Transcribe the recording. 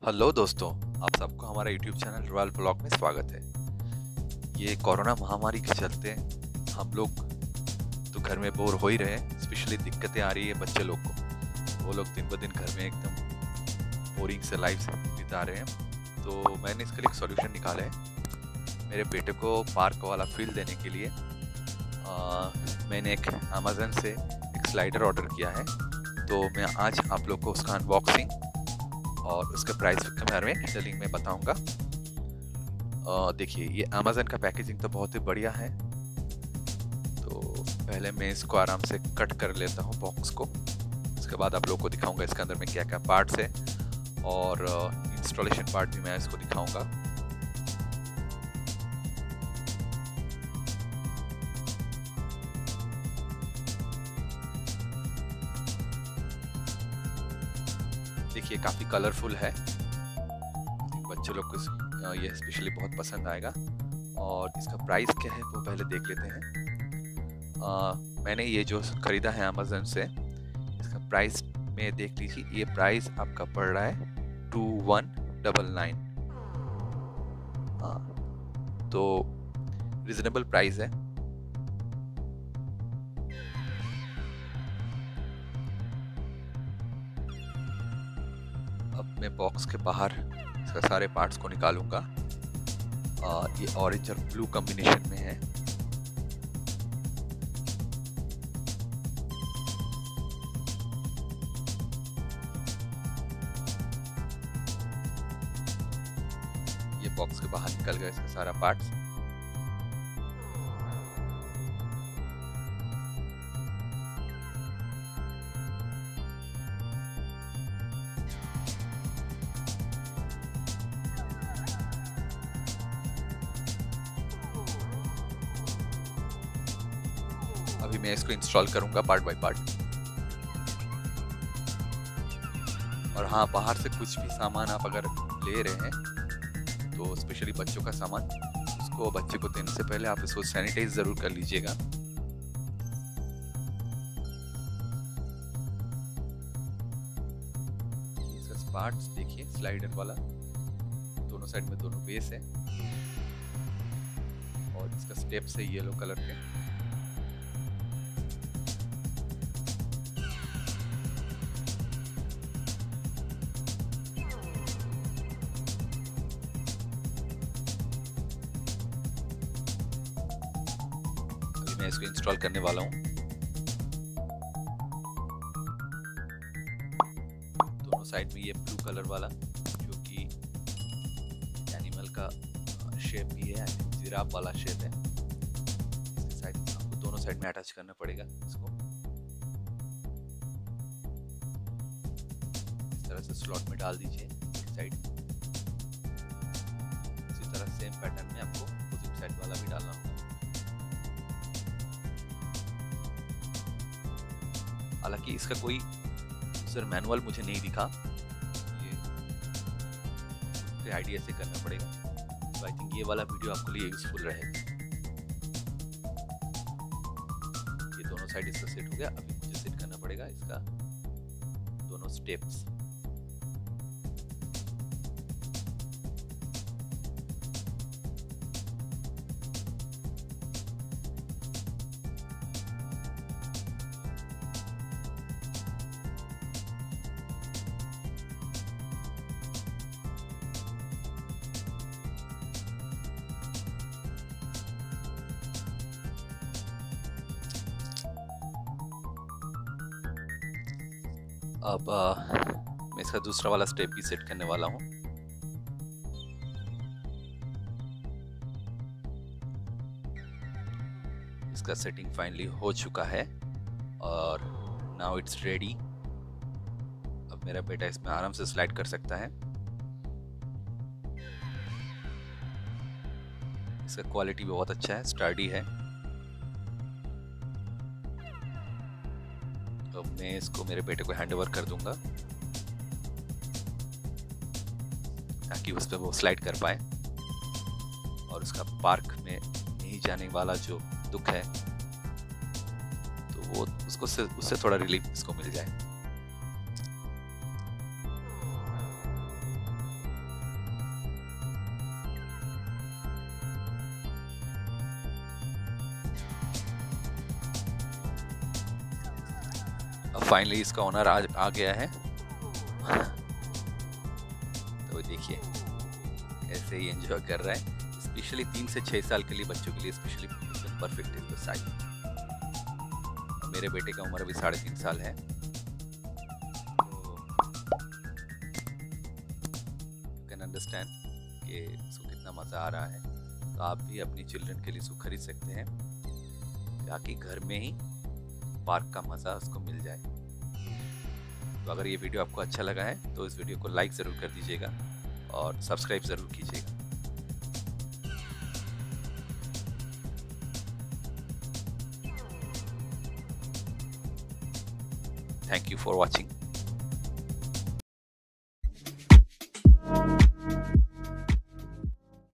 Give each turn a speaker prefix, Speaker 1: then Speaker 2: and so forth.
Speaker 1: Hello दोस्तों, आप सबको हमारा यूट्यूब चैनल रॉयल ब्लॉग में स्वागत है। ये कोरोना महामारी के चलते हम लोग तो घर में बोर हो ही रहे हैं। स्पेशली दिक्कतें आ रही है बच्चे लोग को। वो लोग दिन ब दिन घर में एकदम बोरिंग से लाइफ बिता रहे हैं। तो मैंने इसके लिए एक सॉल्यूशन निकाला है। मेरे बेटे को पार्क वाला फील देने के लिए मैंने एक अमेज़न से एक स्लाइडर ऑर्डर किया है। तो मैं आज आप लोग को उसका अनबॉक्सिंग और उसके प्राइस के बारे में डिटेलिंग में बताऊंगा। देखिए, ये अमेज़न का पैकेजिंग तो बहुत ही बढ़िया है। तो पहले मैं इसको आराम से कट कर लेता हूँ बॉक्स को। उसके बाद आप लोगों को दिखाऊंगा इसके अंदर में क्या क्या पार्ट्स है और इंस्टॉलेशन पार्ट भी मैं इसको दिखाऊंगा। देखिए, काफ़ी कलरफुल है। बच्चों लोग को ये स्पेशली बहुत पसंद आएगा। और इसका प्राइस क्या है वो पहले देख लेते हैं। मैंने ये जो खरीदा है अमेज़न से, इसका प्राइस में देख लीजिए। ये प्राइस आपका पड़ रहा है 2199। हाँ, तो रिजनेबल प्राइस है। अब मैं बॉक्स के बाहर इसका सारे पार्ट्स को निकालूंगा। ये ऑरेंज और ब्लू कॉम्बिनेशन में है। ये बॉक्स के बाहर निकल गया इसका सारा पार्ट्स। अभी मैं इसको इंस्टॉल करूंगा पार्ट बाय पार्ट। और हाँ, बाहर से कुछ भी सामान आप अगर ले रहे हैं तो स्पेशली बच्चों का सामान, उसको बच्चे को देने से पहले आप इसको सैनिटाइज जरूर कर लीजिएगा। इसका पार्ट्स देखिए, स्लाइडर वाला दोनों साइड में दोनों बेस है और इसका स्टेप्स है येलो कलर के। मैं इसको इंस्टॉल करने वाला हूँ। दोनों साइड में ये ब्लू कलर वाला, जो कि एनिमल का शेप भी है, जिराफ वाला शेप है। इसके साइड आपको दोनों साइड में अटैच करना पड़ेगा इसको। इस तरह से स्लॉट में डाल दीजिए एक साइड। इसी तरह सेम पैटर्न में आपको अपोजिट साइड वाला भी डालना होगा। हालांकि इसका कोई यूजर मैनुअल मुझे नहीं दिखा, ये आइडिया से करना पड़ेगा। तो आई थिंक ये वाला वीडियो आपके लिए यूजफुल रहेगा। ये दोनों साइड इसका सेट हो गया। अभी मुझे सेट करना पड़ेगा इसका दोनों स्टेप्स। अब मैं इसका दूसरा वाला स्टेप भी सेट करने वाला हूँ। इसका सेटिंग फाइनली हो चुका है और नाउ इट्स रेडी। अब मेरा बेटा इसमें आराम से स्लाइड कर सकता है। इसका क्वालिटी भी बहुत अच्छा है, स्टर्डी है। तो मैं इसको मेरे बेटे को हैंड ओवर कर दूंगा ताकि उस पर वो स्लाइड कर पाए और उसका पार्क में नहीं जाने वाला जो दुख है तो वो उससे थोड़ा रिलीफ इसको मिल जाए। अब फाइनली इसका ओनर आ गया है। तो देखिए ऐसे ही एंजॉय कर रहा है। स्पेशली 3 से 6 साल के लिए बच्चों के लिए स्पेशली परफेक्ट है तो साइज। मेरे बेटे का उम्र अभी 3.5 साल है। कैन अंडरस्टैंड कि इसको कितना मज़ा आ रहा है। तो आप भी अपनी चिल्ड्रन के लिए इसको खरीद सकते हैं ताकि घर में ही पार्क का मज़ा उसको मिल जाए। तो अगर ये वीडियो आपको अच्छा लगा है तो इस वीडियो को लाइक ज़रूर कर दीजिएगा और सब्सक्राइब ज़रूर कीजिएगा। Thank you for watching.